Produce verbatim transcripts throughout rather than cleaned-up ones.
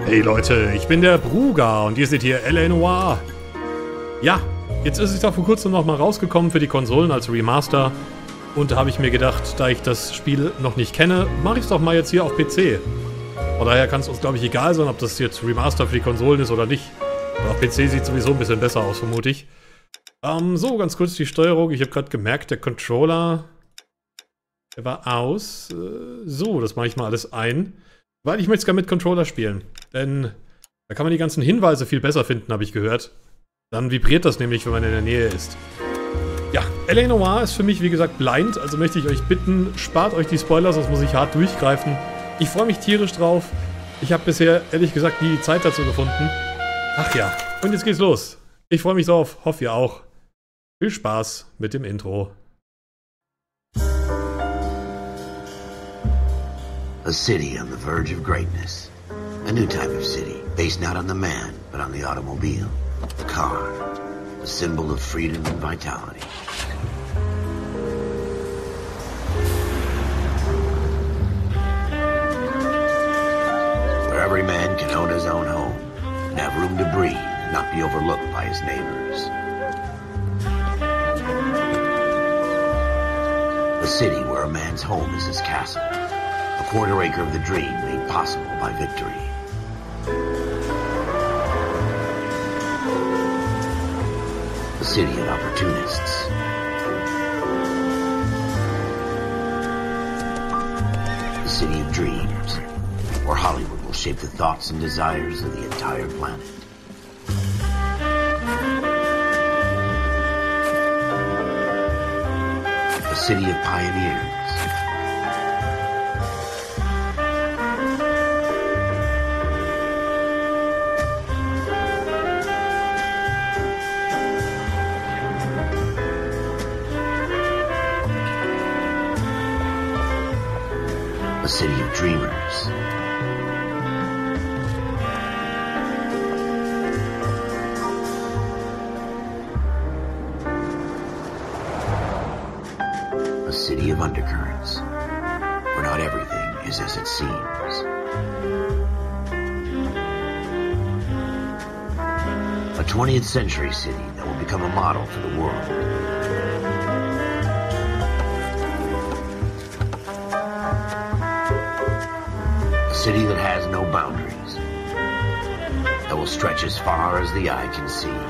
Hey Leute, ich bin der Bruger und ihr seht hier L A Noire. Ja, jetzt ist es ja vor kurzem noch mal rausgekommen für die Konsolen als Remaster. Und da habe ich mir gedacht, da ich das Spiel noch nicht kenne, mache ich es doch mal jetzt hier auf P C. Von daher kann es uns, glaube ich, egal sein, ob das jetzt Remaster für die Konsolen ist oder nicht. Aber auf P C sieht es sowieso ein bisschen besser aus, vermute ich. Ähm, so, ganz kurz die Steuerung. Ich habe gerade gemerkt, der Controller, der war aus. Äh, so, das mache ich mal alles ein. Weil ich möchte es gerne mit Controller spielen. Denn da kann man die ganzen Hinweise viel besser finden, habe ich gehört. Dann vibriert das nämlich, wenn man in der Nähe ist. Ja, L A Noire ist für mich, wie gesagt, blind. Also möchte ich euch bitten, spart euch die Spoiler, sonst muss ich hart durchgreifen. Ich freue mich tierisch drauf. Ich habe bisher, ehrlich gesagt, nie die Zeit dazu gefunden. Ach ja, und jetzt geht's los. Ich freue mich drauf, hoffe ihr auch. Viel Spaß mit dem Intro. A city on the verge of greatness. A new type of city, based not on the man, but on the automobile. The car. A symbol of freedom and vitality. Where every man can own his own home, and have room to breathe, and not be overlooked by his neighbors. A city where a man's home is his castle. A quarter acre of the dream made possible by victory. A city of opportunists. A city of dreams, where Hollywood will shape the thoughts and desires of the entire planet. A city of pioneers. A city of dreamers. A city of undercurrents, where not everything is as it seems. A twentieth century city that will become a model for the world. A city that has no boundaries, that will stretch as far as the eye can see.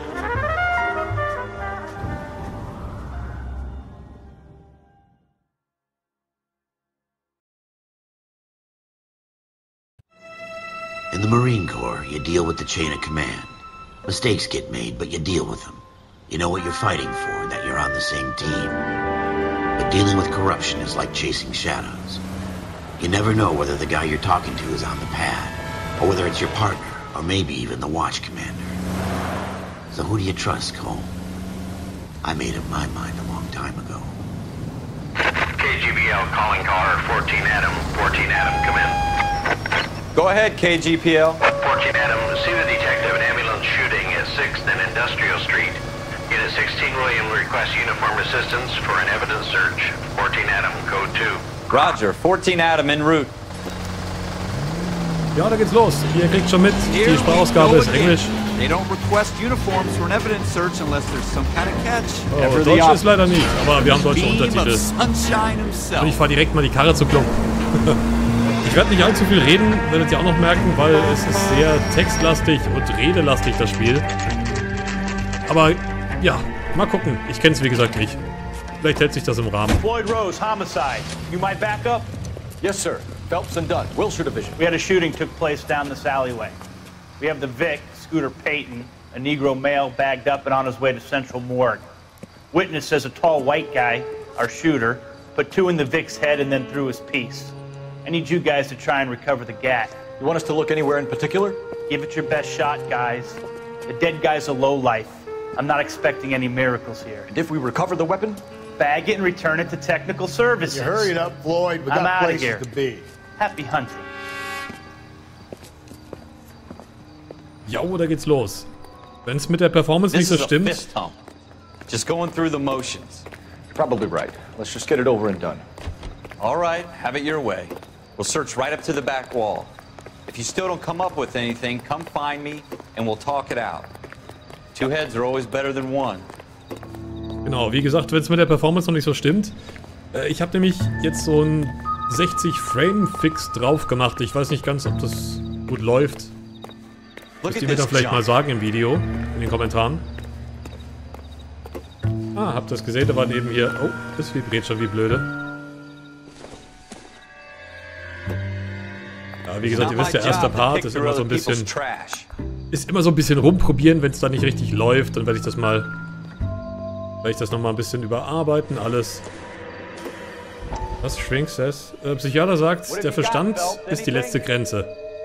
In the Marine Corps, you deal with the chain of command. Mistakes get made, but you deal with them. You know what you're fighting for and that you're on the same team. But dealing with corruption is like chasing shadows. You never know whether the guy you're talking to is on the pad, or whether it's your partner, or maybe even the watch commander. So who do you trust, Cole? I made up my mind a long time ago. K G B L calling caller fourteen Adam. fourteen Adam, come in. Go ahead, K G P L. fourteen Adam, see the detective an ambulance shooting at sixth and Industrial Street. Unit sixteen William requests uniform assistance for an evidence search. fourteen Adam, code two. Roger, fourteen Adam en route. Ja, da geht's los. Ihr kriegt schon mit, die Sprachausgabe ist Englisch. They don't request uniforms for an evidence search unless there's some kind of catch. Oh, Deutsch ist leider nicht, aber wir haben deutsche Untertitel. Und ich fahre direkt mal die Karre zu Klump. Ich werde nicht allzu viel reden, werdet ihr auch noch merken, weil es ist sehr textlastig und redelastig, das Spiel. Aber ja, mal gucken. Ich kenne es wie gesagt nicht. Vielleicht hält sich das im Rahmen. Floyd Rose, homicide. You might back up? Yes, sir. Phelps and Dunn, Wilshire Division. We had a shooting took place down this alleyway. We have the Vic, Scooter Payton, a Negro male bagged up and on his way to Central Morgue. Witness says a tall white guy, our shooter, put two in the Vic's head and then threw his piece. I need you guys to try and recover the gat. You want us to look anywhere in particular? Give it your best shot, guys. The dead guy's a lowlife. I'm not expecting any miracles here. And if we recover the weapon? Bag it and return it to technical services. You hurry it up, Floyd. We I'm got outta places here. to be. Happy hunting. Ja, da geht's los. Wenn es mit der Performance nicht so stimmt. Fist hump. Just going through the motions. You're probably right. Let's just get it over and done. All right, have it your way. We'll search right up to the back wall. If you still don't come up with anything, come find me and we'll talk it out. Two heads are always better than one. Genau, wie gesagt, wenn es mit der Performance noch nicht so stimmt. Äh, ich habe nämlich jetzt so ein sechzig Frame Fix drauf gemacht. Ich weiß nicht ganz, ob das gut läuft. Müsst ihr mir dann vielleicht mal sagen im Video, in den Kommentaren. Ah, habt ihr das gesehen? Da waren eben hier... Oh, das vibriert schon wie blöde. Ja, wie gesagt, ihr wisst ja, erster Part ist immer so ein bisschen... Ist immer so ein bisschen rumprobieren, wenn es dann nicht richtig läuft. Dann werde ich das mal... Werde ich das nochmal ein bisschen überarbeiten, alles. Was Shrink says? Äh, Psychiater sagt, der Verstand ist die letzte Grenze.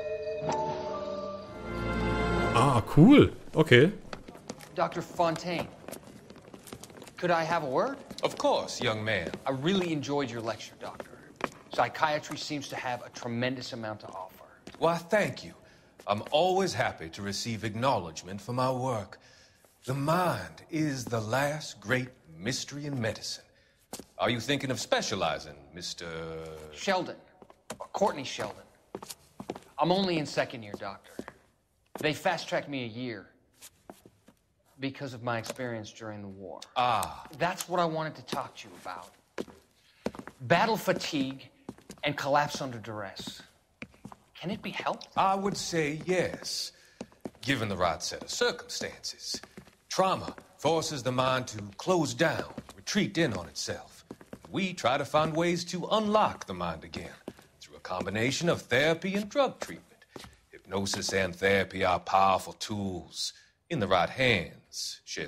Ah, cool. Okay. Doctor Fontaine, could I have a word? Of course, young man. I really enjoyed your lecture, Doctor. Psychiatry seems to have a tremendous amount to offer. Why, thank you. I'm always happy to receive acknowledgement for my work. The mind is the last great mystery in medicine. Are you thinking of specializing, Mister Sheldon. Courtney Sheldon. I'm only in second year, Doctor. They fast-tracked me a year because of my experience during the war. Ah. That's what I wanted to talk to you about. Battle fatigue and collapse under duress. Can it be helped? I would say yes, given the right set of circumstances. Trauma forces the mind to close down, retreat in on itself. We try to find ways to unlock the mind again through a combination of therapy and drug treatment. Hypnosis and therapy are powerful tools in the right hands, Sheldon.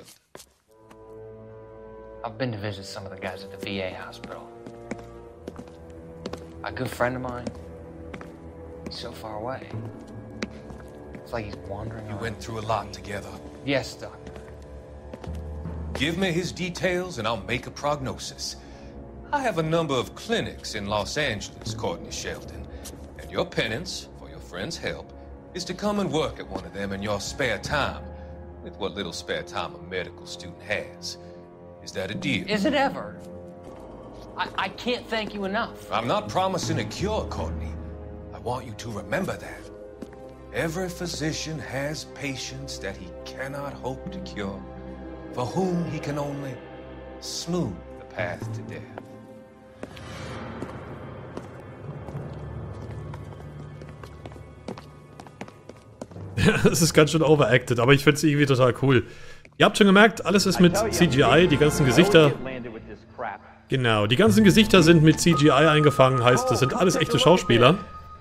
I've been to visit some of the guys at the V A hospital. A good friend of mine, he's so far away. It's like he's wandering You around. went through a lot together. Yes, Doctor. Give me his details and I'll make a prognosis. I have a number of clinics in Los Angeles, Courtney Sheldon, and your penance, for your friend's help, is to come and work at one of them in your spare time, with what little spare time a medical student has. Is that a deal? Is it ever? I, I can't thank you enough. I'm not promising a cure, Courtney. I want you to remember that. Every physician has patients that he cannot hope to cure, for whom he can only smooth the path to death. Das ist ganz schön overacted, aber ich finde es irgendwie total cool. Ihr habt schon gemerkt, alles ist mit C G I, die ganzen Gesichter... Genau, die ganzen Gesichter sind mit C G I eingefangen, heißt, das sind alles echte Schauspieler.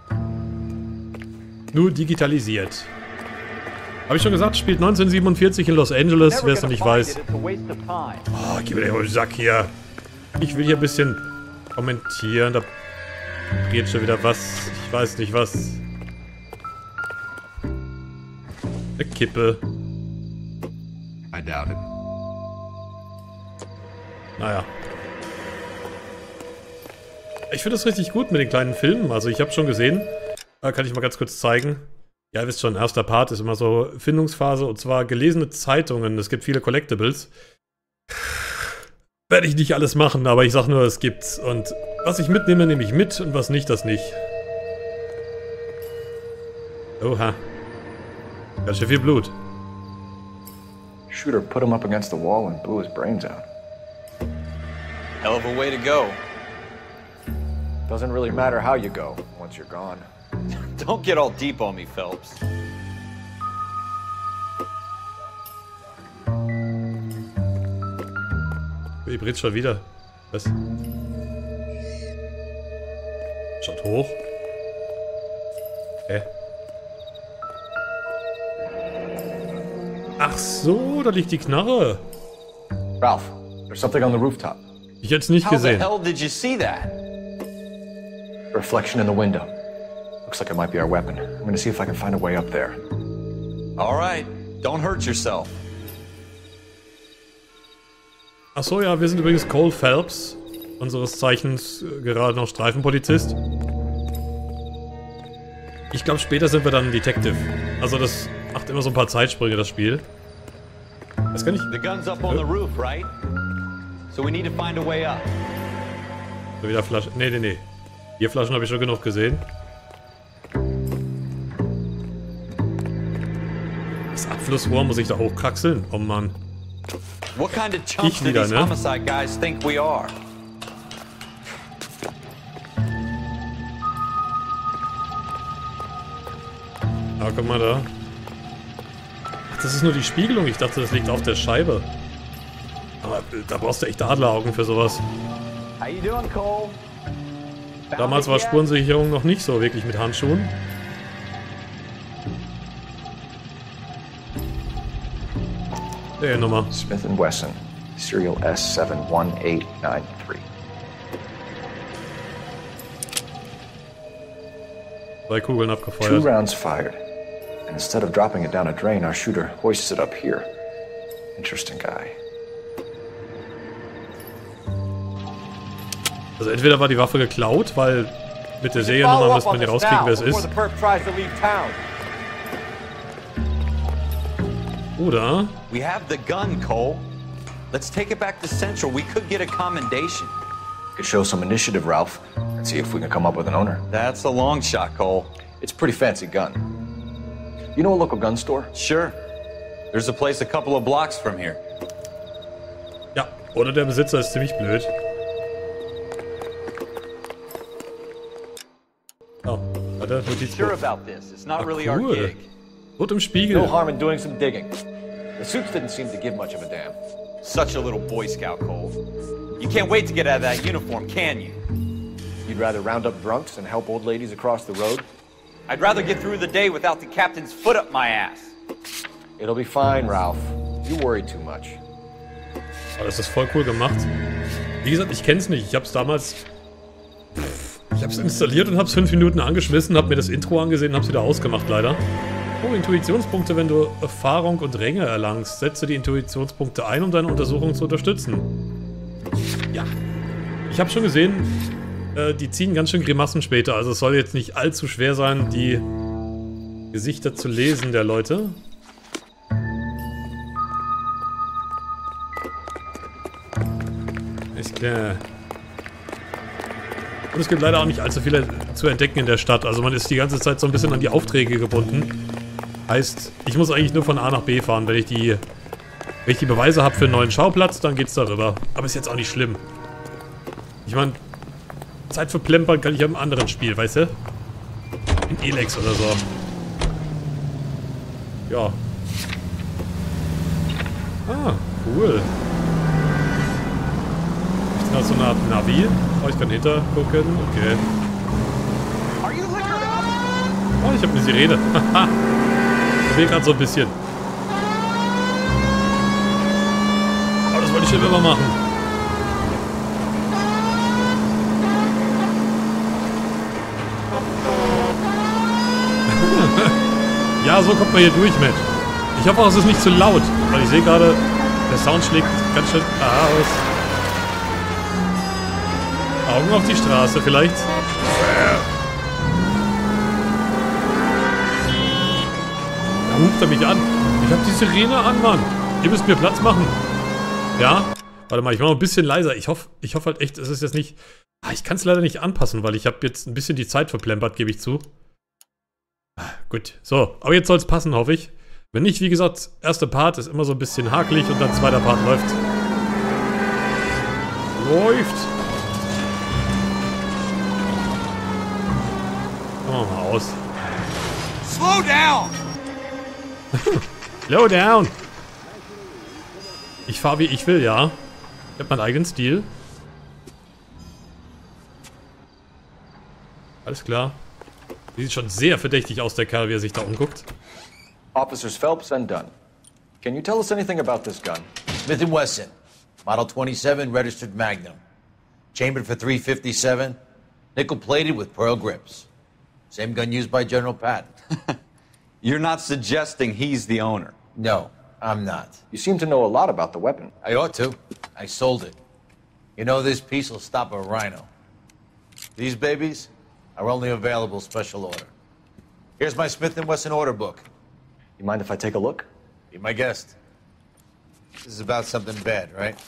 Nur digitalisiert. Habe ich schon gesagt, spielt neunzehnhundertsiebenundvierzig in Los Angeles, wer es noch nicht weiß. Oh, gib mir den Sack hier. Ich will hier ein bisschen kommentieren, da dreht schon wieder was, ich weiß nicht was. Eine Kippe. I doubt it. Naja. Ich finde das richtig gut mit den kleinen Filmen. Also ich habe schon gesehen. Da kann ich mal ganz kurz zeigen. Ja, ihr wisst schon, erster Part ist immer so Findungsphase. Und zwar gelesene Zeitungen. Es gibt viele Collectibles. Werde ich nicht alles machen, aber ich sag nur, es gibt's. Und was ich mitnehme, nehme ich mit. Und was nicht, das nicht. Oha. Ganz schön viel Blut. Shooter put him up against the wall and blew his brains out. Hell of a way to go. Doesn't really matter how you go once you're gone. Don't get all deep on me, Phelps. Vibriert schon wieder. Was? Schaut hoch. Hä? Ach so, da liegt die Knarre. Ralph, there's something on the rooftop. Ich hätte es nicht How the gesehen. hell did you see that? Reflection in the window. Looks like it might be our weapon. I'm gonna see if I can find a way up there. All right, don't hurt yourself. Ach so, ja, wir sind übrigens Cole Phelps, unseres Zeichens äh, gerade noch Streifenpolizist. Ich glaube, später sind wir dann Detective. Also das macht immer so ein paar Zeitsprünge, das Spiel. Das kann ich... The gun's up on the roof, right? So we need to find a way up. So, wieder Flaschen... Nee, nee, nee. Bierflaschen habe ich schon genug gesehen. Das Abflussrohr muss ich da hochkraxeln? Oh Mann. What kind of chumps Ich do wieder, these ne? homicide guys think we are? Ah, guck mal da. Ach, das ist nur die Spiegelung. Ich dachte, das liegt auf der Scheibe. Aber da brauchst du echt Adleraugen für sowas. How you doing, Cole? Damals war Spurensicherung noch nicht so wirklich mit Handschuhen. Der Nummer. Smith and Wesson, serial S seven one eight nine three. Zwei Kugeln Two abgefeuert. rounds fired. And instead of dropping it down a drain, our shooter hoists it up here. Interesting guy. Also entweder war die Waffe geklaut, weil mit der Seriennummer müsste man ja rauskriegen, wer es ist. Oder... We have the gun, Cole. Let's take it back to Central. We could get a commendation. Could show some initiative, Ralph, and see if we can come up with an owner. That's a long shot, Cole. It's a pretty fancy gun. You know a local gun store? Sure. There's a place a couple of blocks from here. Ja, oder der Besitzer ist ziemlich blöd. Oh, hat er Notizbuch. Sure about this. It's not Ah, really our cool. gig. Rot im Spiegel. No harm in doing some digging. The suits didn't seem to give much of a damn. Such a little Boy Scout, Cole. You can't wait to get out of that uniform, can you? You'd rather round up drunks and help old ladies across the road? I'd rather get through the day without the captain's foot up my ass. It'll be fine, Ralph. You worry too much. Oh, das ist voll cool gemacht. Wie gesagt, ich kenn's nicht. Ich hab's damals... Ich hab's installiert und hab's fünf Minuten angeschmissen, hab mir das Intro angesehen und hab's wieder ausgemacht, leider. Oh, Intuitionspunkte, wenn du Erfahrung und Ränge erlangst. Setze die Intuitionspunkte ein, um deine Untersuchung zu unterstützen. Ja. Ich habe schon gesehen, äh, die ziehen ganz schön Grimassen später. Also es soll jetzt nicht allzu schwer sein, die Gesichter zu lesen der Leute. Ist klar. Und es gibt leider auch nicht allzu viele zu entdecken in der Stadt. Also man ist die ganze Zeit so ein bisschen an die Aufträge gebunden. Heißt, ich muss eigentlich nur von A nach B fahren. Wenn ich die, wenn ich die Beweise habe für einen neuen Schauplatz, dann geht's darüber. Aber ist jetzt auch nicht schlimm. Ich meine, Zeit für Plempern kann ich ja im anderen Spiel, weißt du? In Elex oder so. Ja. Ah, cool. Ist das so eine Art Navi? Oh, ich kann hinter gucken. Okay. Oh, ich habe eine Sirene. Haha. Ich will gerade so ein bisschen. Oh, das wollte ich schon immer machen. Ja, so kommt man hier durch, Mensch. Ich hoffe auch, es ist nicht zu laut, weil ich sehe gerade, der Sound schlägt ganz schön aus. Augen auf die Straße vielleicht. Da ruft er mich an. Ich habe die Sirene an, Mann. Ihr müsst mir Platz machen. Ja? Warte mal, ich mache noch ein bisschen leiser. Ich hoffe ich hoffe halt echt, es ist jetzt nicht... Ah, ich kann es leider nicht anpassen, weil ich habe jetzt ein bisschen die Zeit verplempert, gebe ich zu. Ah, gut, so. Aber jetzt soll es passen, hoffe ich. Wenn nicht, wie gesagt, erster Part ist immer so ein bisschen hakelig und dann zweiter Part läuft. Läuft. Machen wir mal aus. Slow down! Slow down! Ich fahre wie ich will, ja. Ich habe meinen eigenen Stil. Alles klar. Sieht schon sehr verdächtig aus, der Kerl, wie er sich da umguckt. Officers Phelps and Dunn. Can you tell us anything about this gun? Smith and Wesson, Model twenty-seven, registered Magnum. Chambered for three fifty-seven, nickel-plated with pearl grips. Same gun used by General Patton. You're not suggesting he's the owner? No, I'm not. You seem to know a lot about the weapon. I ought to. I sold it. You know, this piece will stop a rhino. These babies are only available special order. Here's my Smith and Wesson order book. You mind if I take a look? Be my guest. This is about something bad, right?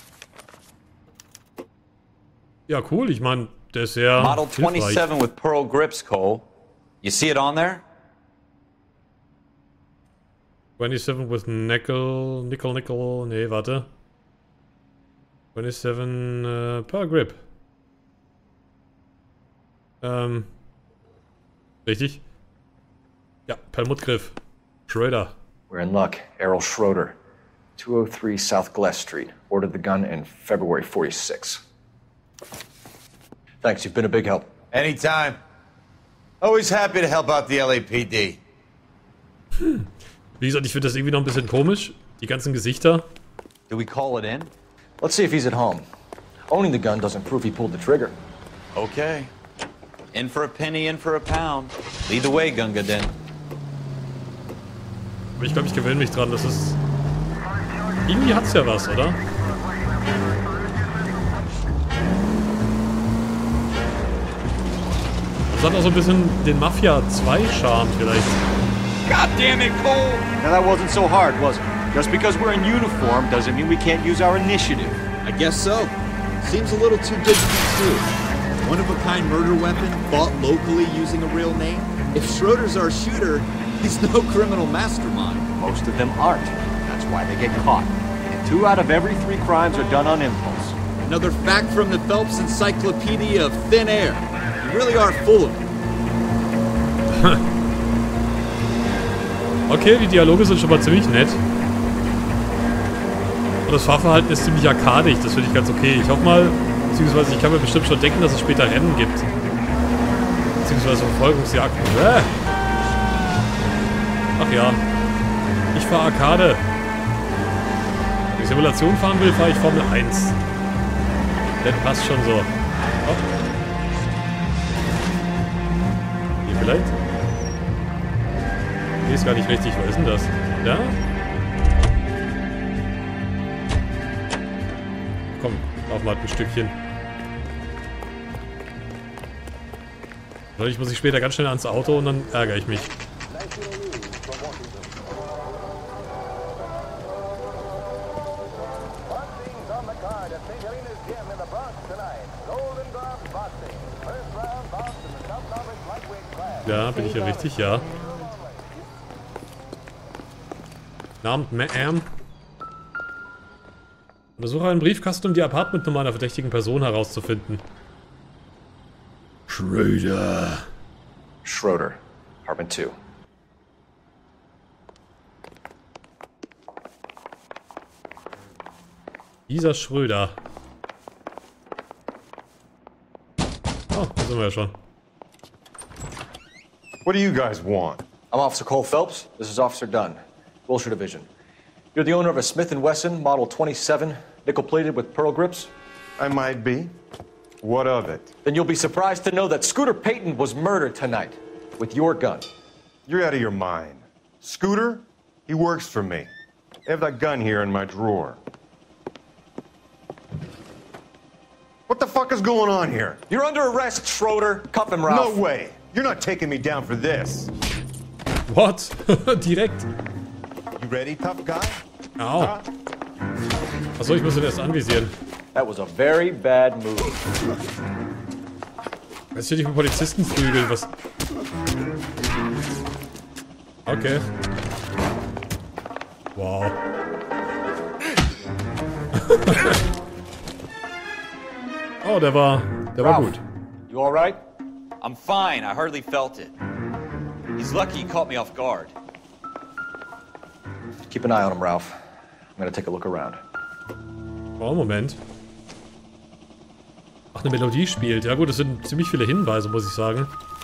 Ja, cool. Ich meine, der ist sehr Model hilfreich. twenty-seven with pearl grips, Cole. You see it on there? twenty-seven with nickel, nickel, nickel, nee, warte. twenty-seven uh, per grip. Ähm. Richtig? Ja, Perlmuttgriff. Schroeder. We're in luck. Errol Schroeder. two oh three South Glass Street. Ordered the gun in February forty-six. Thanks, you've been a big help. Anytime. Always happy to help out the L A P D. Hm. Wie gesagt, ich finde das irgendwie noch ein bisschen komisch. Die ganzen Gesichter. Do we call it in? Let's see if he's at home. Owning the gun doesn't prove he pulled the trigger. Okay. In for a penny, in for a pound. Lead the way, Gunga Din. Aber ich glaube, ich gewöhne mich dran. Das ist... Irgendwie hat's ja was, oder? Das hat auch so ein bisschen den Mafia zwei Charme vielleicht. God damn it, Cole! Now that wasn't so hard, was it? Just because we're in uniform doesn't mean we can't use our initiative. I guess so. Seems a little too good to be true. One-of-a-kind murder weapon, bought locally using a real name. If Schroeder's our shooter, he's no criminal mastermind. Most of them aren't. That's why they get caught. And two out of every three crimes are done on impulse. Another fact from the Phelps Encyclopedia of Thin Air. You really are full of it. Okay, die Dialoge sind schon mal ziemlich nett. Und das Fahrverhalten ist ziemlich arkadig, das finde ich ganz okay. Ich hoffe mal, beziehungsweise ich kann mir bestimmt schon denken, dass es später Rennen gibt. Beziehungsweise Verfolgungsjagden. Äh. Ach ja. Ich fahre Arcade. Wenn ich Simulation fahren will, fahre ich Formel eins. Das passt schon so. Oh. Hier vielleicht? Nee, ist gar nicht richtig. Wo ist denn das? Da? Komm, lauf mal ein Stückchen. Ich muss ich später ganz schnell ans Auto und dann ärgere ich mich. Ja, bin ich ja richtig, ja. Abend, Ma'am. Untersuche einen Briefkasten, um die Apartmentnummer einer verdächtigen Person herauszufinden. Schroeder. Schroeder, apartment two. Dieser Schröder. Oh, da sind wir ja schon. What do you guys want? I'm Officer Cole Phelps. This is Officer Dunn, Wilshire Division. You're the owner of a Smith and Wesson Model twenty-seven, nickel-plated with pearl grips? I might be. What of it? Then you'll be surprised to know that Scooter Payton was murdered tonight with your gun. You're out of your mind. Scooter? He works for me. I have that gun here in my drawer. What the fuck is going on here? You're under arrest, Schroeder. Cuff him, Ralph. No way. You're not taking me down for this. What? Direkt. You ready, tough guy? Au. Huh? Achso, ich muss ihn erst anvisieren. That was a very bad move. Jetzt hier nicht mit Polizisten prügeln, was... Okay. Wow. Oh, der war... Der war gut. You all right? I'm fine. I hardly felt it. He's lucky he caught me off guard. Keep an eye on him, Ralph. I'm gonna take a look around. Oh, Moment. Ach, eine Melodie spielt. Ja gut, das sind ziemlich viele Hinweise, muss ich sagen.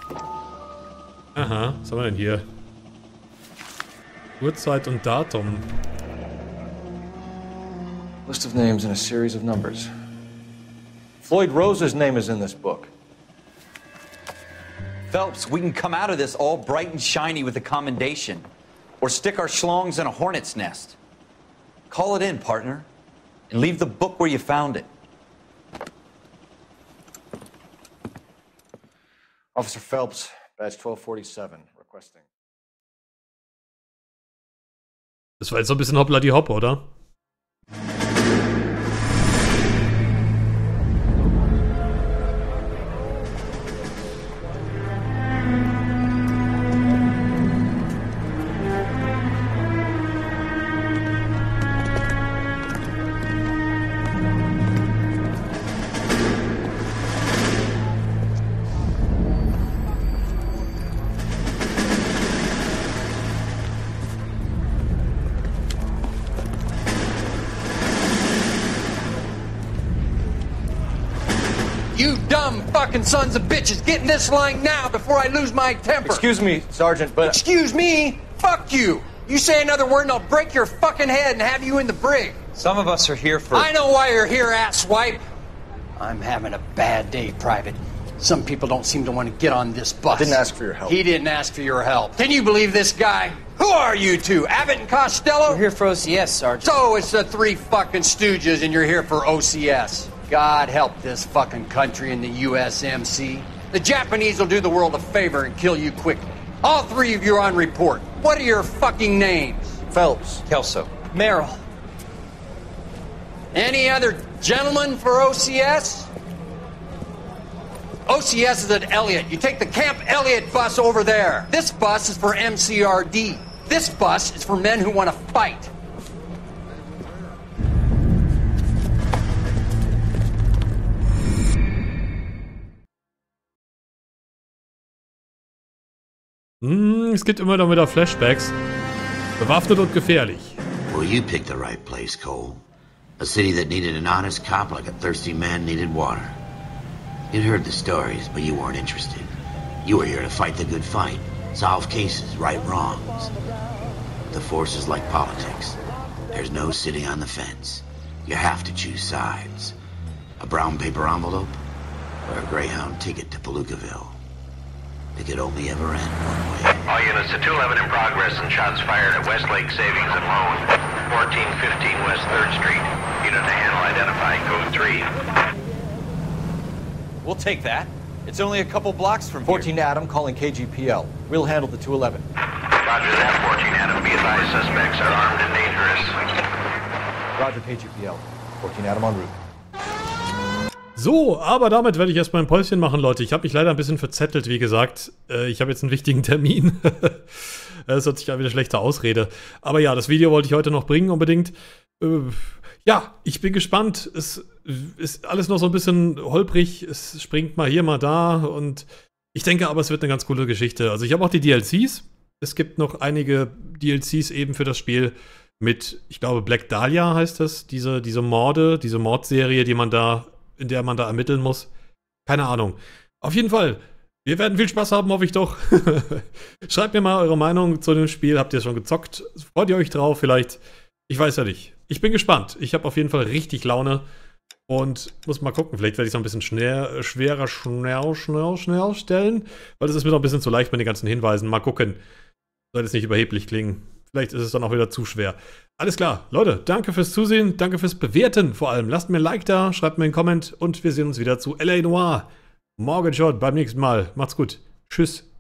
Aha, was haben wir denn hier? Uhrzeit und Datum. List of names and a series of numbers. Floyd Rose's name is in this book. Phelps, we can come out of this all bright and shiny with a commendation. Or stick our schlongs in a hornet's nest. Call it in, partner. And leave the book where you found it. Officer Phelps, badge twelve forty-seven, requesting. Das war jetzt so ein bisschen hoppla die hopp, oder? You dumb fucking sons of bitches, get in this line now before I lose my temper. Excuse me, Sergeant, but... Excuse me? Fuck you. You say another word and I'll break your fucking head and have you in the brig. Some of us are here for... I know why you're here, asswipe. I'm having a bad day, Private. Some people don't seem to want to get on this bus. I didn't ask for your help. He didn't ask for your help. Can you believe this guy? Who are you two? Abbott and Costello? We're here for O C S, Sergeant. So it's the three fucking stooges and you're here for O C S. God help this fucking country and the U S M C. The Japanese will do the world a favor and kill you quickly. All three of you are on report. What are your fucking names? Phelps. Kelso. Merrill. Any other gentlemen for O C S? O C S is at Elliott. You take the Camp Elliott bus over there. This bus is for M C R D. This bus is for men who want to fight. Hm, es gibt immer noch wieder Flashbacks. Bewaffnet und gefährlich. Well, you picked the right place, Cole. A city that needed an honest cop like a thirsty man needed water. You'd heard the stories, but you weren't interested. You were here to fight the good fight, solve cases, right wrongs. The force is like politics. There's no sitting on the fence. You have to choose sides. A brown paper envelope or a Greyhound ticket to Palookaville. It could only ever end one way. All units to two eleven in progress and shots fired at Westlake Savings and Loan, fourteen fifteen West third Street. Unit to handle identified code three. We'll take that. It's only a couple blocks from fourteen Adam calling K G P L. We'll handle the two eleven. Roger that, fourteen Adam. Be advised, suspects are armed and dangerous. Roger, K G P L. fourteen Adam en route. So, aber damit werde ich erstmal ein Päuschen machen, Leute. Ich habe mich leider ein bisschen verzettelt, wie gesagt. Äh, ich habe jetzt einen wichtigen Termin. Das hört sich an wie eine schlechte Ausrede. Aber ja, das Video wollte ich heute noch bringen, unbedingt. Äh, ja, ich bin gespannt. Es ist alles noch so ein bisschen holprig. Es springt mal hier, mal da. Und ich denke aber, es wird eine ganz coole Geschichte. Also ich habe auch die D L Cs. Es gibt noch einige D L Cs eben für das Spiel mit, ich glaube, Black Dahlia heißt das. Diese, diese Morde, diese Mordserie, die man da... in der man da ermitteln muss. Keine Ahnung. Auf jeden Fall, wir werden viel Spaß haben, hoffe ich doch. Schreibt mir mal eure Meinung zu dem Spiel. Habt ihr schon gezockt? Freut ihr euch drauf vielleicht? Ich weiß ja nicht. Ich bin gespannt. Ich habe auf jeden Fall richtig Laune. Und muss mal gucken. Vielleicht werde ich es noch ein bisschen schnell, schwerer, schnell, schnell, schnell stellen. Weil das ist mir noch ein bisschen zu leicht mit den ganzen Hinweisen. Mal gucken. Soll jetzt nicht überheblich klingen. Vielleicht ist es dann auch wieder zu schwer. Alles klar, Leute, danke fürs Zusehen, danke fürs Bewerten vor allem. Lasst mir ein Like da, schreibt mir einen Comment und wir sehen uns wieder zu L A Noire. Morgen schon, beim nächsten Mal. Macht's gut. Tschüss.